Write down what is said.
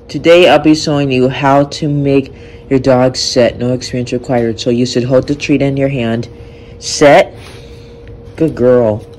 Today I'll be showing you how to make your dog sit. No experience required. So you should hold the treat in your hand. Sit. Good girl.